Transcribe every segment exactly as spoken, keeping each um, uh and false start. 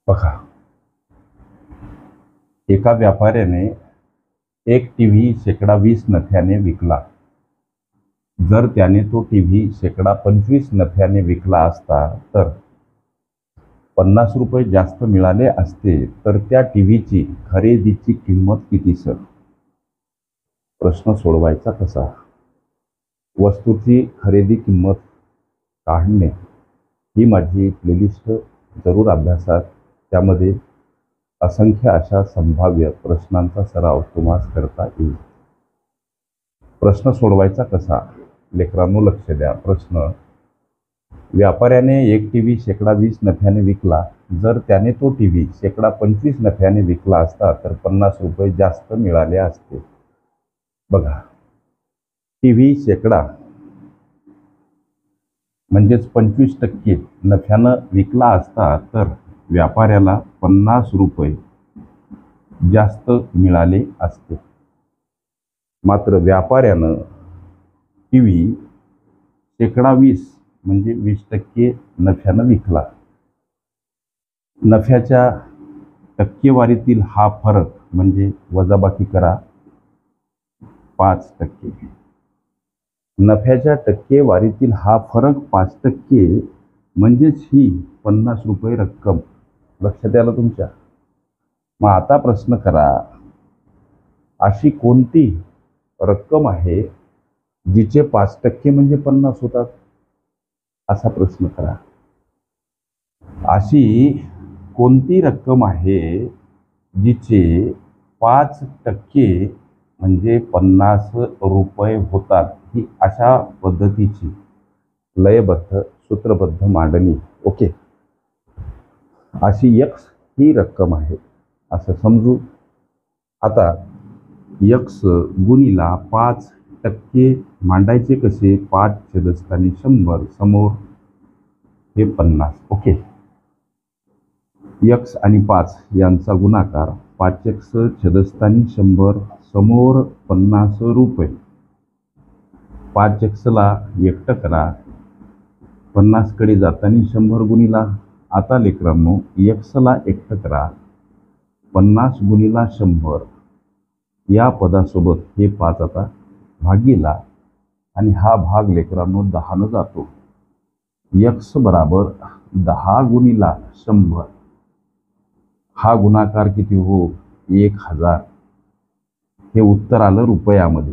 बघा, एका व्यापाऱ्याने एक टी व्ही शेकडा वीस नफ्याने विकला. जर त्याने तो टी व्ही शेकडा पंचवीस नफ्याने विकला असता तर पन्नास रुपये जास्त मिळाले असते, तर त्या टी व्हीची खरेदीची किंमत किती सर? प्रश्न सोडवायचा कसा? वस्तूची खरेदी किंमत काढणे ही माझी प्लेलिस्ट जरूर अभ्यासात. त्यामध्ये असंख्य अशा संभाव्य प्रश्नांचा सराव तुम्हाला करता येईल. प्रश्न सोडवायचा कसा? लेकरांनो लक्ष द्या. प्रश्न: व्यापाऱ्याने एक टी व्ही शेकडा वीस नफ्याने विकला. जर त्याने तो टी व्ही शेकडा पंचवीस नफ्याने विकला असता तर पन्नास रुपये जास्त मिळाले असते. बघा, टी व्ही शेकडा म्हणजेच पंचवीस टक्के नफ्यानं विकला असता तर व्यापाऱ्याला पन्नास रुपये जास्त मिळाले असते. मात्र व्यापाऱ्यानं टी व्ही शेकडा वीस म्हणजे वीस टक्के नफ्यानं विकला. नफ्याच्या टक्केवारीतील हा फरक म्हणजे वजाबाकी करा पाच टक्के. नफ्याच्या टक्केवारीतील हा फरक पाच टक्के म्हणजेच ही पन्नास रुपये रक्कम. लक्षात आलं तुमच्या? मग आता प्रश्न करा, अशी कोणती रक्कम आहे जिचे पाच टक्के म्हणजे पन्नास होतात? असा प्रश्न करा. अशी कोणती रक्कम आहे जिचे पाच टक्के म्हणजे पन्नास रुपये होतात? ही अशा पद्धतीची लयबद्ध सूत्रबद्ध मांडणी. ओके, अशी यक्स ही रक्कम आहे असं समजू. आता यक्स गुणीला पाच टक्के मांडायचे कसे? पाच छेदस्थानी शंभर, समोर हे पन्नास. ओके, यक्स आणि पाच यांचा गुणाकार. पाच एक्स छेदस्थानी शंभर, समोर पन्नास रुपये. पाच एक्सला एकटं करा, पन्नासकडे जाताना शंभर गुणीला. आता लेकरांनो एक्सला एकटं करा, पन्नास गुणीला शंभर. या पदासोबत हे पाच आता भागीला आणि हा भाग लेकरांनो दहानं जातो. एक्स बराबर दहा गुणीला शंभर. हा गुणाकार किती हो? एक हजार. हे उत्तर आलं रुपयामध्ये.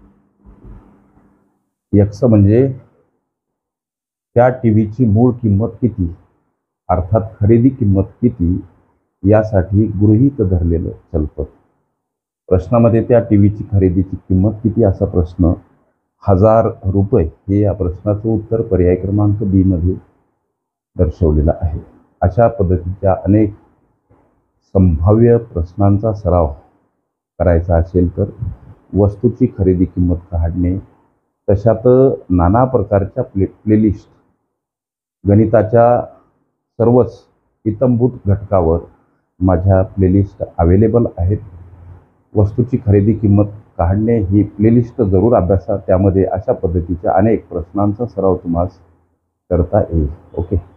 एक्स म्हणजे त्या टी व्हीची मूळ किंमत किती, अर्थात खरेदी किंमत किती, यासाठी गृहीत धरलेलं चलपद. प्रश्नामध्ये त्या टी व्हीची खरेदीची किंमत किती असा प्रश्न, हजार रुपये हे या प्रश्नाचं उत्तर पर्याय क्रमांक बी मध्ये दर्शवलेलं आहे. अशा पद्धतीच्या अनेक संभाव्य प्रश्नांचा सराव करायचा असेल तर वस्तूची खरेदी किंमत काढणे, तशात नाना प्रकारच्या प्ले प्लेलिस्ट गणिताच्या सर्वच इतंभूत घटकावर माझ्या प्लेलिस्ट अवेलेबल आहेत. वस्तूची खरेदी किंमत काढणे ही प्लेलिस्ट जरूर अभ्यासा. त्यामध्ये अशा पद्धतीच्या अनेक प्रश्नांचा सराव तुम्हाला करता येईल. ओके.